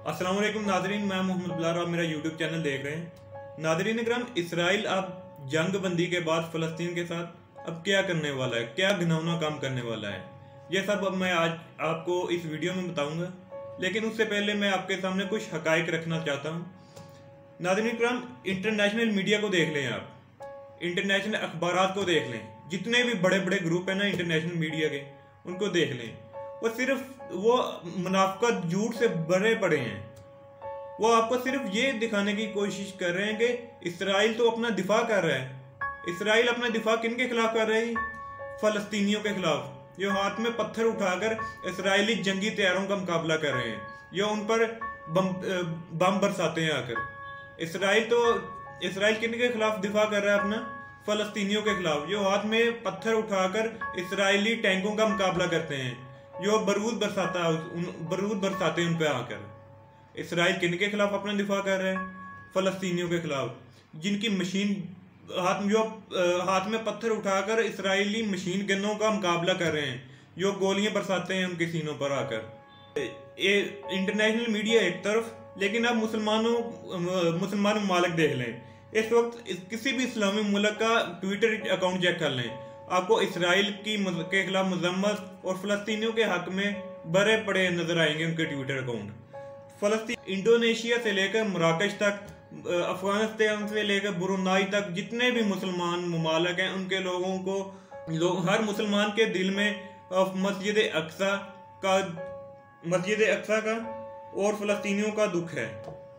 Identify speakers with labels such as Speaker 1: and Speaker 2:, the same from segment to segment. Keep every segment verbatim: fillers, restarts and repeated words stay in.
Speaker 1: अस्सलाम वालेकुम नाजरीन, मैं मोहम्मद बिलाल, आप मेरा यूट्यूब चैनल देख रहे हैं। नाजरीन इकराम, इसराइल अब जंग बंदी के बाद फ़लस्तीन के साथ अब क्या करने वाला है, क्या घिनौना काम करने वाला है, ये सब अब मैं आज आपको इस वीडियो में बताऊंगा। लेकिन उससे पहले मैं आपके सामने कुछ हकाइक रखना चाहता हूँ। नाजरीन इकराम, इंटरनेशनल मीडिया को देख लें, आप इंटरनेशनल अखबारात को देख लें, जितने भी बड़े बड़े ग्रुप हैं ना इंटरनेशनल मीडिया के, उनको देख लें, वो सिर्फ वो मुनाफिकत झूठ से भरे पड़े हैं। वो आपको सिर्फ ये दिखाने की कोशिश कर रहे हैं कि इसराइल तो अपना दिफा कर रहा है। इसराइल अपना दिफा किन के खिलाफ कर रहे हैं? फलस्तीनियों के खिलाफ, जो हाथ में पत्थर उठाकर इसराइली जंगी तैयारों का मुकाबला कर रहे हैं, जो उन पर बम बम बरसाते हैं आकर। इसराइल तो इसराइल किन के खिलाफ दिफा कर रहा है? अपना फलस्तीनियों के खिलाफ, जो हाथ में पत्थर उठाकर इसराइली टैंकों का मुकाबला करते हैं, जो बारूद बरसाता बारूद बरसाते हैं उन पे आकर। इसराइल किन के खिलाफ अपना दिफा कर रहे हैं? फलस्तीनियों के खिलाफ, जिनकी मशीन हाथ जो हाथ में पत्थर उठाकर इसराइली मशीन गनों का मुकाबला कर रहे हैं, जो गोलियां बरसाते हैं उनके सीनों पर आकर। ये इंटरनेशनल मीडिया एक तरफ, लेकिन अब मुसलमानों मुसलमान ममालिक देख लें। इस वक्त किसी भी इस्लामी मुल्क का ट्विटर अकाउंट चेक कर लें, आपको इसराइल की के खिलाफ मजम्मत और फलस्तीनियों के हक में भरे पड़े नजर आएंगे उनके ट्विटर अकाउंट। फलस्तीन इंडोनेशिया से लेकर मराकश तक, अफगानिस्तान से लेकर ब्रुनाई तक, जितने भी मुसलमान ममालिक हैं, उनके लोगों को लोग हर मुसलमान के दिल में मस्जिद अक्सा का मस्जिद अक्सा का और फलस्तीनियों का दुख है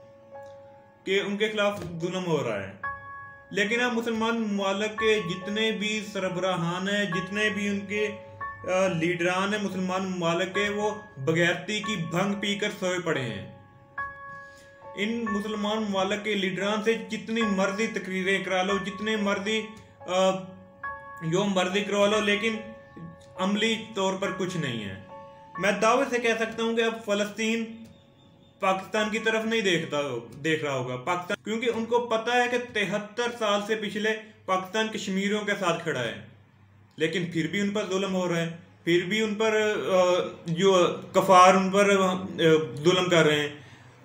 Speaker 1: कि उनके खिलाफ जुल्म हो रहा है। लेकिन अब मुसलमान ममालिक के जितने भी सरबराहान हैं, जितने भी उनके लीडरान हैं मुसलमान ममालिक के, वो बगैरती की भंग पीकर सोए पड़े हैं। इन मुसलमान ममालिक के लीडरान से जितनी मर्जी तकरीरें करा लो, जितने मर्जी जो मर्जी करवा लो, लेकिन अमली तौर पर कुछ नहीं है। मैं दावे से कह सकता हूं कि अब फलस्तीन पाकिस्तान की तरफ नहीं देखता हो, देख रहा होगा पाकिस्तान, क्योंकि उनको पता है कि तिहत्तर साल से पिछले पाकिस्तान कश्मीरियों के साथ खड़ा है, लेकिन फिर भी उन पर जुल्म हो रहा है, फिर भी उन पर जो कफार उन पर जुल्म कर रहे हैं।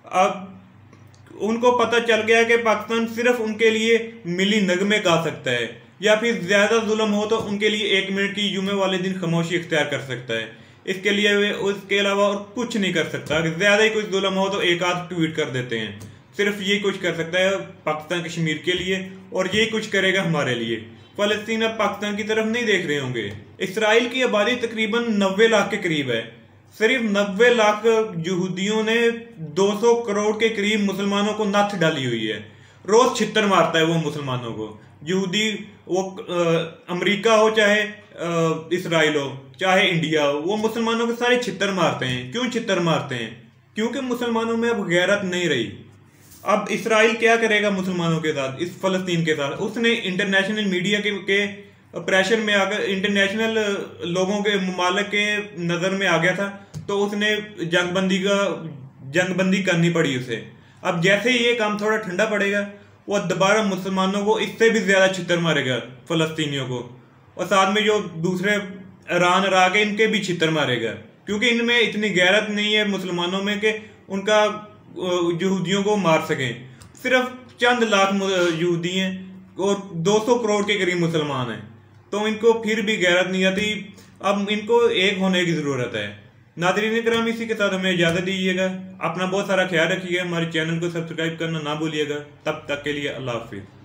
Speaker 1: अब उनको पता चल गया कि पाकिस्तान सिर्फ उनके लिए मिली नगमे गा सकता है, या फिर ज्यादा जुल्म हो तो उनके लिए एक मिनट की जुमे वाले दिन खामोशी इख्तियार कर सकता है। इसके लिए वे उसके अलावा और कुछ नहीं कर सकता। ज्यादा ही कुछ जुल्म हो तो एक आध ट्वीट कर देते हैं, सिर्फ ये कुछ कर सकता है पाकिस्तान कश्मीर के लिए, और ये कुछ करेगा हमारे लिए। फलस्तीन अब पाकिस्तान की तरफ नहीं देख रहे होंगे। इसराइल की आबादी तकरीबन नब्बे लाख के करीब है। सिर्फ नब्बे लाख यहूदियों ने दो सौ करोड़ के करीब मुसलमानों को नथ डाली हुई है। रोज छित्तर मारता है वो मुसलमानों को। यहूदी, वो अमेरिका हो चाहे इसराइल हो चाहे इंडिया हो, वो मुसलमानों के सारे छित्तर मारते हैं। क्यों छित्तर मारते हैं? क्योंकि मुसलमानों में अब गैरत नहीं रही। अब इसराइल क्या करेगा मुसलमानों के साथ, इस फलस्तीन के साथ? उसने इंटरनेशनल मीडिया के, के प्रेशर में आकर, इंटरनेशनल लोगों के ममालिक के नजर में आ गया था, तो उसने जंगबंदी का जंगबंदी करनी पड़ी उसे। अब जैसे ही ये काम थोड़ा ठंडा पड़ेगा, वो दोबारा मुसलमानों को इससे भी ज्यादा छितर मारेगा, फलस्तीनियों को, और साथ में जो दूसरे ईरान इराक है इनके भी छितर मारेगा, क्योंकि इनमें इतनी गैरत नहीं है मुसलमानों में कि उनका यहूदियों को मार सकें। सिर्फ चंद लाख यहूदी हैं और दो सौ करोड़ के करीब मुसलमान हैं, तो इनको फिर भी गैरत नहीं आती। अब इनको एक होने की जरूरत है। नाज़रीन किराम, इसी के साथ हमें इजाजत दीजिएगा। अपना बहुत सारा ख्याल रखिएगा। हमारे चैनल को सब्सक्राइब करना ना भूलिएगा। तब तक के लिए अल्लाह हाफिज।